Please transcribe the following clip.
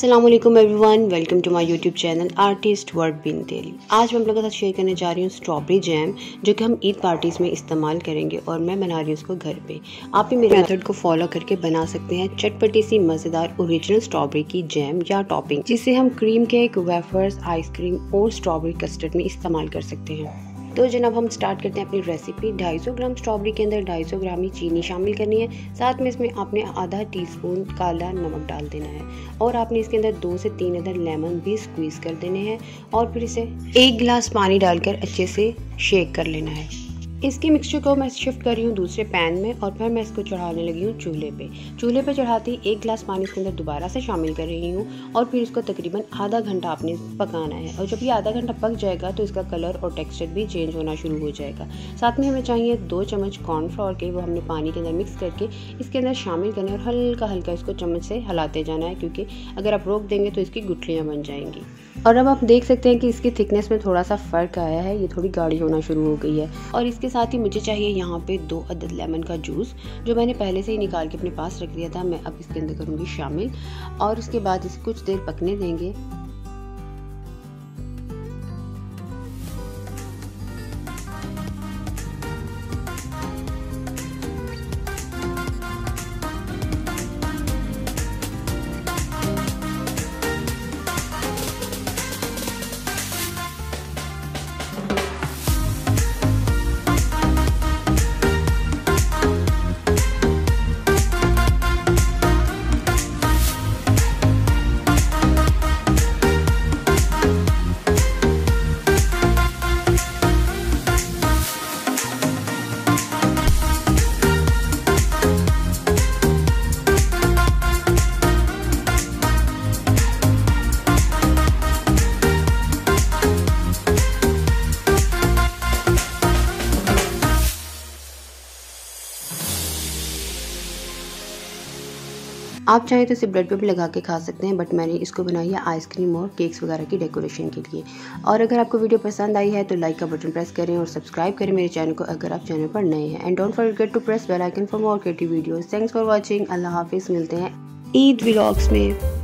अस्सलाम वालेकुम everyone, welcome to my YouTube channel artist word bin daily. आज मैं आप लोगों के साथ शेयर करने जा रही हूँ स्ट्रॉबेरी जैम, जो कि हम ईद पार्टीज़ में इस्तेमाल करेंगे और मैं बना रही हूँ उसको घर पे। आप भी मेरे मेथड को फॉलो करके बना सकते हैं चटपटी सी मज़ेदार ओरिजिनल स्ट्रॉबेरी की जैम या टॉपिंग, जिसे हम क्रीम केक, वेफर्स, आइसक्रीम और स्ट्रॉबेरी कस्टर्ड में इस्तेमाल कर सकते हैं। तो जनाब हम स्टार्ट करते हैं अपनी रेसिपी। 250 ग्राम स्ट्रॉबेरी के अंदर 250 ग्राम ही चीनी शामिल करनी है। साथ में इसमें आपने आधा टीस्पून काला नमक डाल देना है और आपने इसके अंदर 2 से 3 अदर लेमन भी स्क्वीज़ कर देने हैं और फिर इसे 1 गिलास पानी डालकर अच्छे से शेक कर लेना है। इसके मिक्सचर को मैं शिफ्ट कर रही हूँ दूसरे पैन में और फिर मैं इसको चढ़ाने लगी हूँ चूल्हे पे चढ़ाती 1 गिलास पानी इसके अंदर दोबारा से शामिल कर रही हूँ और फिर इसको तकरीबन आधा घंटा आपने पकाना है। और जब ये आधा घंटा पक जाएगा तो इसका कलर और टेक्सचर भी चेंज होना शुरू हो जाएगा। साथ में हमें चाहिए 2 चम्मच कॉर्नफ्लोर के, वो हमने पानी के अंदर मिक्स करके इसके अंदर शामिल करना है और हल्का हल्का इसको चम्मच से हिलाते जाना है, क्योंकि अगर आप रोक देंगे तो इसकी गुठलियाँ बन जाएंगी। और अब आप देख सकते हैं कि इसकी थिकनेस में थोड़ा सा फ़र्क आया है, ये थोड़ी गाढ़ी होना शुरू हो गई है। और इसके साथ ही मुझे चाहिए यहाँ पे 2 अदद लेमन का जूस, जो मैंने पहले से ही निकाल के अपने पास रख दिया था। मैं अब इसके अंदर करूँगी शामिल और उसके बाद इसे कुछ देर पकने देंगे। आप चाहें तो इसे ब्रेड पे भी लगा के खा सकते हैं, बट मैंने इसको बनाई है आइसक्रीम और केक्स वगैरह की डेकोरेशन के लिए। और अगर आपको वीडियो पसंद आई है तो लाइक का बटन प्रेस करें और सब्सक्राइब करें मेरे चैनल को अगर आप चैनल पर नए हैं। And don't forget to press bell icon for more creative videos. Thanks for watching. अल्लाह हाफिज़। मिलते हैं ईद व्लॉग्स में।